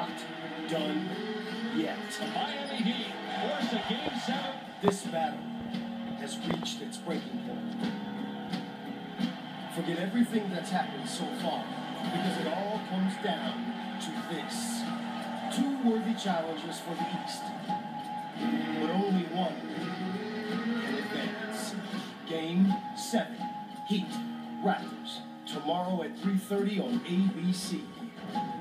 not done yet. The Miami Heat force a Game 7. This battle has reached its breaking point. Forget everything that's happened so far, because it all comes down to this. Two worthy challengers for the East, but only one can advance. Game 7, Heat, Raptors, tomorrow at 3:30 on ABC.